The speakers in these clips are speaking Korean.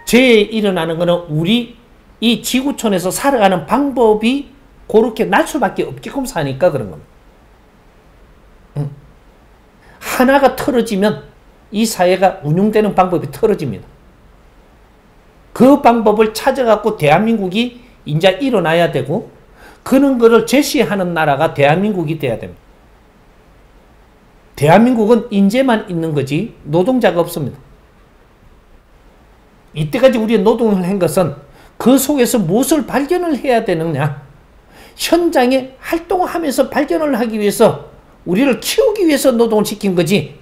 재해 일어나는 거는 우리 이 지구촌에서 살아가는 방법이 그렇게 날 수밖에 없게끔 사니까 그런 겁니다. 하나가 틀어지면 이 사회가 운영되는 방법이 틀어집니다. 그 방법을 찾아갖고 대한민국이 이제 일어나야 되고 그런 거를 제시하는 나라가 대한민국이 돼야 됩니다. 대한민국은 인재만 있는 거지 노동자가 없습니다. 이때까지 우리가 노동을 한 것은 그 속에서 무엇을 발견을 해야 되느냐, 현장에 활동하면서 발견을 하기 위해서 우리를 키우기 위해서 노동을 시킨 거지,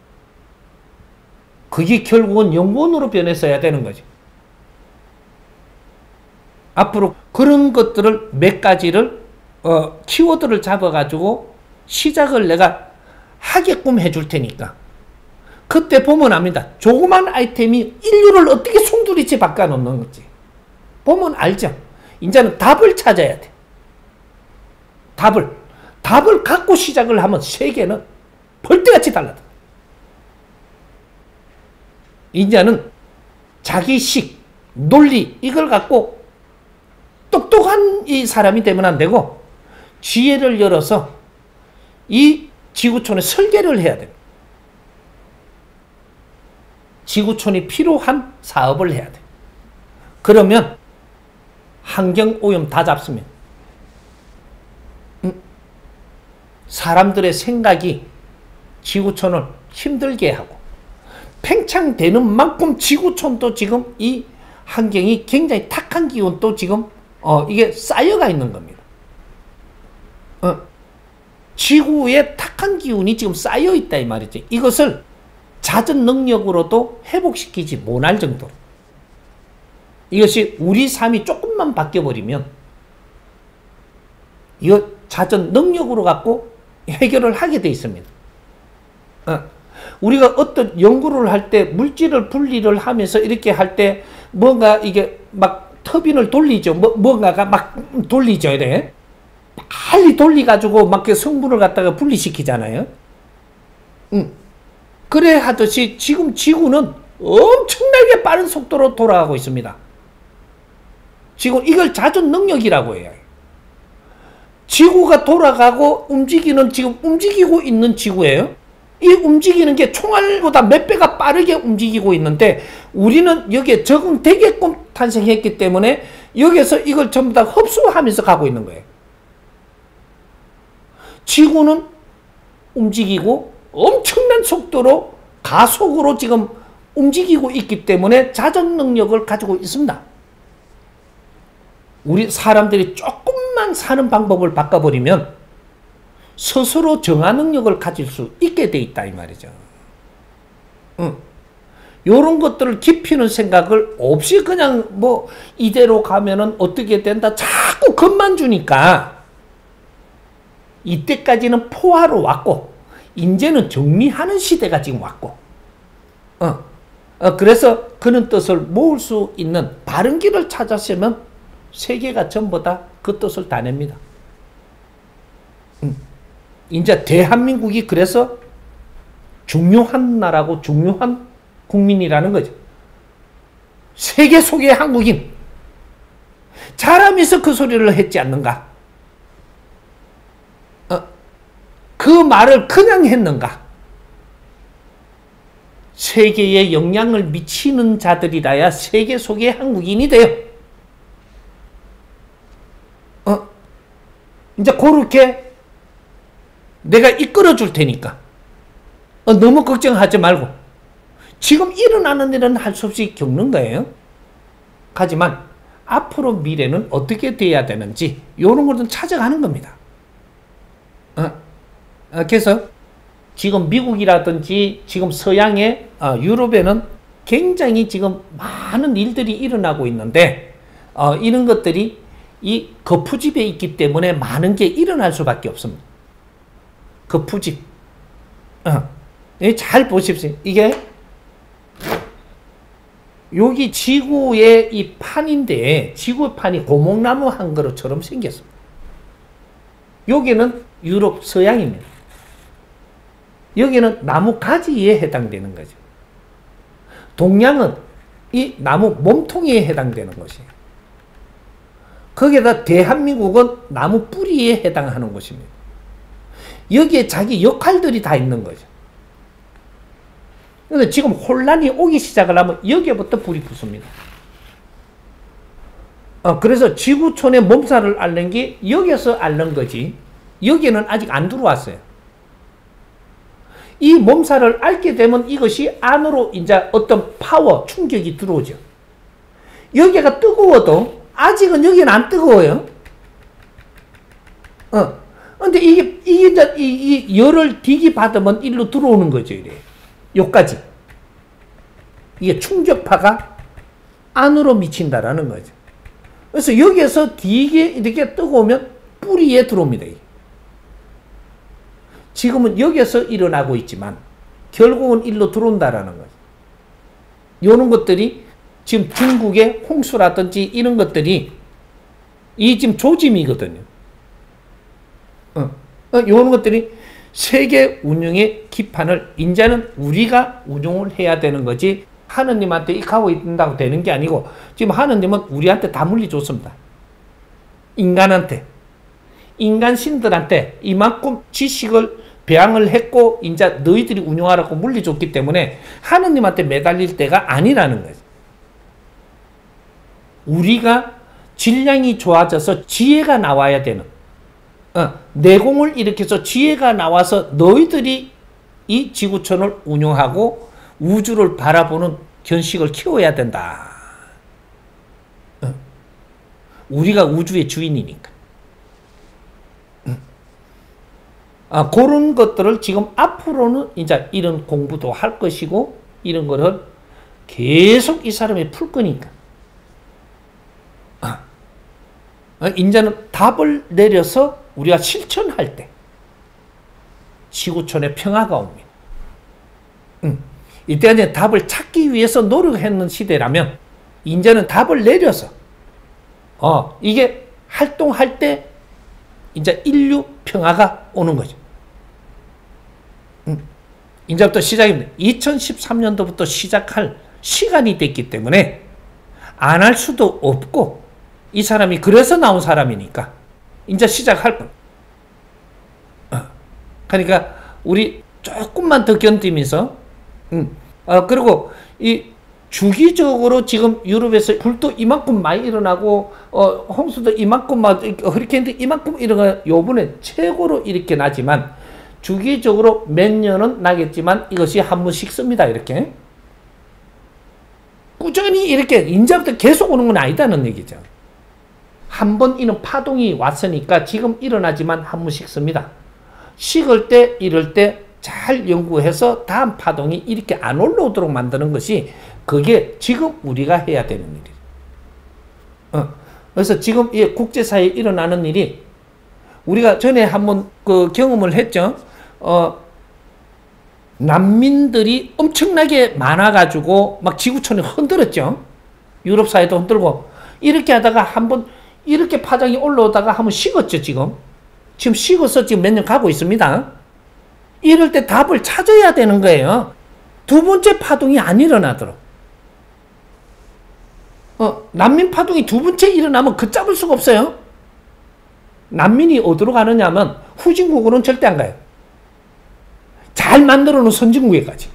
그게 결국은 연구원으로 변해서야 되는 거지. 앞으로 그런 것들을 몇 가지를 키워드를 잡아가지고 시작을 내가 하게끔 해줄 테니까 그때 보면 압니다. 조그만 아이템이 인류를 어떻게 송두리째 바꿔놓는 건지 보면 알죠. 이제는 답을 찾아야 돼. 답을 갖고 시작을 하면 세계는 벌떼같이 달라져. 이제는 자기식, 논리 이걸 갖고 똑똑한 이 사람이 되면 안 되고 지혜를 열어서 이 지구촌에 설계를 해야 됩니다. 지구촌이 필요한 사업을 해야 돼. 그러면 환경오염 다 잡습니다. 사람들의 생각이 지구촌을 힘들게 하고 팽창되는 만큼 지구촌도 지금 이 환경이 굉장히 탁한 기운도 지금 이게 쌓여가 있는 겁니다. 지구에 탁한 기운이 지금 쌓여 있다 이 말이죠. 이것을 자전 능력으로도 회복시키지 못할 정도로 이것이 우리 삶이 조금만 바뀌어버리면 이거 자전 능력으로 갖고 해결을 하게 돼 있습니다. 우리가 어떤 연구를 할 때 물질을 분리를 하면서 이렇게 할 때 뭔가 이게 막 터빈을 돌리죠. 뭔가가 막 돌리죠. 이래. 빨리 돌려가지고 막 성분을 갖다가 분리시키잖아요. 그래 하듯이 지금 지구는 엄청나게 빠른 속도로 돌아가고 있습니다. 지금 이걸 자전 능력이라고 해요. 지구가 돌아가고 움직이는 지금 움직이고 있는 지구예요. 이 움직이는 게 총알보다 몇 배가 빠르게 움직이고 있는데 우리는 여기에 적응되게끔 탄생했기 때문에 여기서 이걸 전부 다 흡수하면서 가고 있는 거예요. 지구는 움직이고 엄청난 속도로 가속으로 지금 움직이고 있기 때문에 자전 능력을 가지고 있습니다. 우리 사람들이 조금만 사는 방법을 바꿔버리면 스스로 정화 능력을 가질 수 있게 돼 있다 이 말이죠. 요런 것들을 깊이는 생각을 없이 그냥 뭐 이대로 가면은 어떻게 된다 자꾸 겁만 주니까 이때까지는 포화로 왔고 이제는 정리하는 시대가 지금 왔고 그래서 그런 뜻을 모을 수 있는 바른 길을 찾았으면 세계가 전부 다 그 뜻을 다 냅니다. 이제 대한민국이 그래서 중요한 나라고 중요한 국민이라는 거죠. 세계 속의 한국인 잘하면서 그 소리를 했지 않는가? 그 말을 그냥 했는가? 세계에 영향을 미치는 자들이라야 세계 속의 한국인이 돼요. 이제 그렇게 내가 이끌어 줄 테니까 너무 걱정하지 말고 지금 일어나는 일은 할 수 없이 겪는 거예요. 하지만 앞으로 미래는 어떻게 돼야 되는지 이런 것은 찾아가는 겁니다. 그래서 지금 미국이라든지 지금 서양의 유럽에는 굉장히 지금 많은 일들이 일어나고 있는데 이런 것들이 이 거푸집에 있기 때문에 많은 게 일어날 수밖에 없습니다. 거푸집. 잘 보십시오. 이게 여기 지구의 이 판인데 지구판이 고목나무 한 그릇처럼 생겼습니다. 여기는 유럽 서양입니다. 여기는 나무 가지에 해당되는 거죠. 동양은 이 나무 몸통에 해당되는 것이에요. 거기에다 대한민국은 나무 뿌리에 해당하는 것입니다. 여기에 자기 역할들이 다 있는 거죠. 그런데 지금 혼란이 오기 시작을 하면 여기에부터 불이 붙습니다. 그래서 지구촌의 몸살을 앓는 게 여기서 앓는 거지, 여기는 아직 안 들어왔어요. 이 몸살을 앓게 되면 이것이 안으로 이제 어떤 파워, 충격이 들어오죠. 여기가 뜨거워도 아직은 여기는 안 뜨거워요. 근데 이게 이제 이 열을 디기 받으면 일로 들어오는 거죠, 이래. 여기까지. 이게 충격파가 안으로 미친다라는 거죠. 그래서 여기에서 되게 이렇게 뜨거우면 뿌리에 들어옵니다. 지금은 여기에서 일어나고 있지만 결국은 일로 들어온다라는 거죠. 이런 것들이 지금 중국의 홍수라든지 이런 것들이 이 지금 조짐이거든요. 이런 것들이 세계 운영의 기판을 이제는 우리가 운용을 해야 되는 거지, 하느님한테 익하고 있다고 되는 게 아니고, 지금 하느님은 우리한테 다 물려줬습니다. 인간한테, 인간 신들한테 이만큼 지식을 배양을 했고 이제 너희들이 운영하라고 물려줬기 때문에 하느님한테 매달릴 때가 아니라는 거예요. 우리가 질량이 좋아져서 지혜가 나와야 되는, 내공을 일으켜서 지혜가 나와서 너희들이 이 지구촌을 운영하고 우주를 바라보는 견식을 키워야 된다. 우리가 우주의 주인이니까. 그런 것들을 지금 앞으로는 이제 이런 공부도 할 것이고, 이런 거를 계속 이 사람이 풀 거니까. 이제는 답을 내려서 우리가 실천할 때 지구촌에 평화가 옵니다. 이때가 이제 답을 찾기 위해서 노력했는 시대라면, 이제는 답을 내려서 이게 활동할 때 이제 인류 평화가 오는 거죠. 이제부터 시작입니다. 2013년도부터 시작할 시간이 됐기 때문에 안 할 수도 없고, 이 사람이 그래서 나온 사람이니까 이제 시작할 겁니다. 그러니까 우리 조금만 더 견디면서, 그리고 이 주기적으로 지금 유럽에서 불도 이만큼 많이 일어나고, 홍수도 이만큼, 막 허리케인도 이만큼 일어나, 요번에 최고로 이렇게 나지만 주기적으로 몇 년은 나겠지만 이것이 한 번씩 씁니다. 이렇게 꾸준히 이렇게 인자부터 계속 오는 건 아니다는 얘기죠. 한 번 이런 파동이 왔으니까 지금 일어나지만 한 번씩 씁니다. 식을 때 이럴 때 잘 연구해서 다음 파동이 이렇게 안 올라오도록 만드는 것이, 그게 지금 우리가 해야 되는 일이에요. 그래서 지금 이 국제사회에 일어나는 일이, 우리가 전에 한번 그 경험을 했죠. 난민들이 엄청나게 많아가지고 막 지구촌이 흔들었죠. 유럽 사회도 흔들고. 이렇게 하다가 한번 이렇게 파장이 올라오다가 한번 식었죠. 지금 식어서 지금 몇 년 가고 있습니다. 이럴 때 답을 찾아야 되는 거예요. 두 번째 파동이 안 일어나도록. 난민 파동이 두 번째 일어나면 그 잡을 수가 없어요. 난민이 어디로 가느냐 하면 후진국으로는 절대 안 가요. 잘 만들어 놓은 선진국에 가지.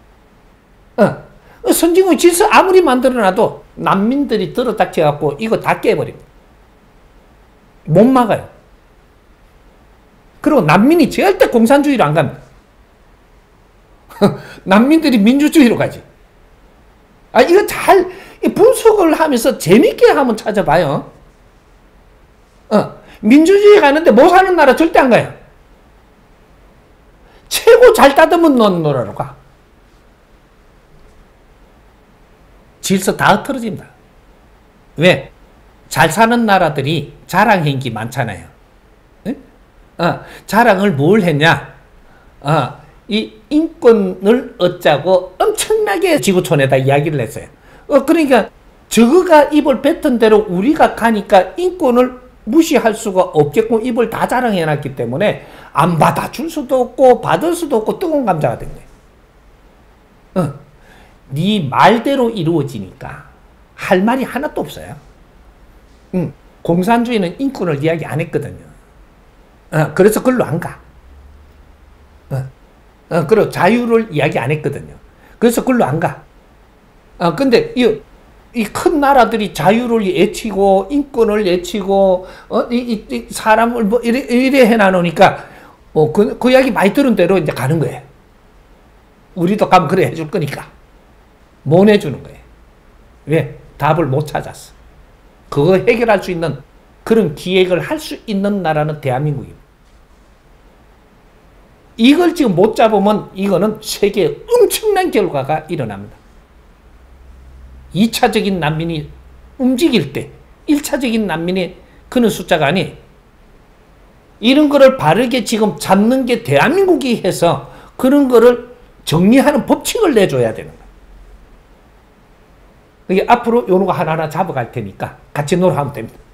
선진국 질서 아무리 만들어 놔도 난민들이 들어닥쳐 갖고 이거 다 깨버립니다. 못 막아요. 그리고 난민이 절대 공산주의로 안 갑니다. 난민들이 민주주의로 가지. 이거 잘 분석을 하면서 재밌게 한번 찾아봐요. 민주주의 가는데 못 사는 나라 절대 안 가요. 최고 잘 따듬은 나라로 가. 질서 다 흐트러집니다. 왜? 잘 사는 나라들이 자랑 행기 많잖아요. 자랑을 뭘 했냐? 이 인권을 얻자고 엄청나게 지구촌에다 이야기를 했어요. 그러니까 저거가 입을 뱉은 대로 우리가 가니까 인권을 무시할 수가 없겠고, 입을 다 자랑해놨기 때문에 안 받아줄 수도 없고 받을 수도 없고 뜨거운 감자가 된 거예요. 네 말대로 이루어지니까 할 말이 하나도 없어요. 공산주의는 인권을 이야기 안 했거든요. 그래서 그걸로 안 가. 그리고 자유를 이야기 안 했거든요. 그래서 그걸로 안 가. 근데 이 큰 나라들이 자유를 외치고 인권을 외치고 이 사람을 뭐 이래 해놔놓으니까 그 이야기 많이 들은 대로 이제 가는 거예요. 우리도 가면 그래 해줄 거니까 못 해주는 거예요. 왜? 답을 못 찾았어. 그거 해결할 수 있는 그런 기획을 할 수 있는 나라는 대한민국입니다. 이걸 지금 못 잡으면 이거는 세계에 엄청난 결과가 일어납니다. 2차적인 난민이 움직일 때 1차적인 난민이 그는 숫자가 아니, 이런 거를 바르게 지금 잡는 게 대한민국이 해서 그런 거를 정리하는 법칙을 내줘야 되는 거예요. 이게 앞으로 요런 거 하나하나 잡아갈 테니까 같이 놀아하면 됩니다.